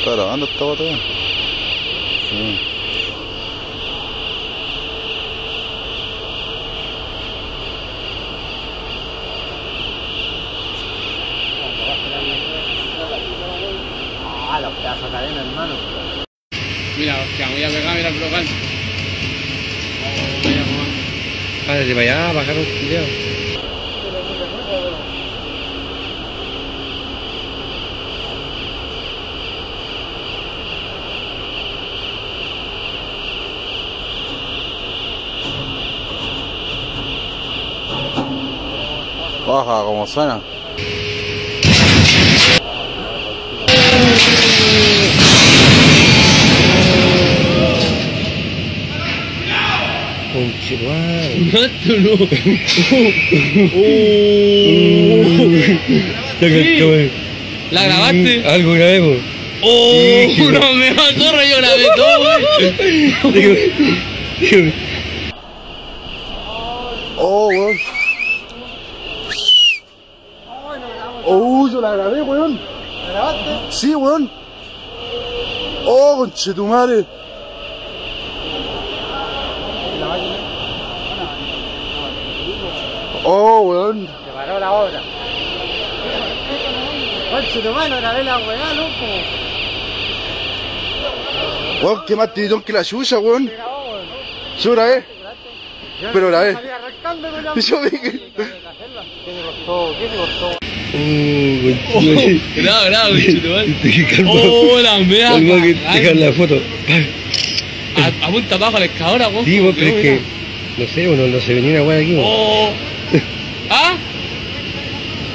¿Está grabando esta botella? Sí. Ah, los pedazos de cadena, hermano. Mira, hostia, voy a pegar, mira el brocal. Desde para allá, bajar un culiao. Baja, como suena. Conchetumadre. ¡Mátalo! ¿La grabaste? Algo grabemos. ¡Oh! ¡Una mega zorra! Yo grabé todo, güey. Oh, weón. Oh, yo la grabé, weón. ¿La grabaste? Sí, weón. Oh, conchetumare. Oh, weón. Se paró la obra. Conche tu mano, grabé la weá, loco. Weón, qué más tiritón que la chucha, weón. ¿Qué grabó, weón? Yo grabé. Pero grabé. Salía arrancando con la... Yo vi que... ¿Qué te costó? ¿Qué te costó? Conchetumadre. Graba, conchetumadre. Calma. ¡Oh, la mea! Calma que dejar la foto. Apunta abajo a la excavadora, weón. Sí, vos, pero es que... No sé, bueno, no se venía una weá de aquí, weón. ¡Oh! ¿Ah?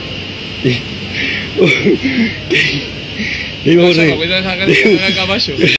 Y vamos a Cuidado, deja que me haga caballo.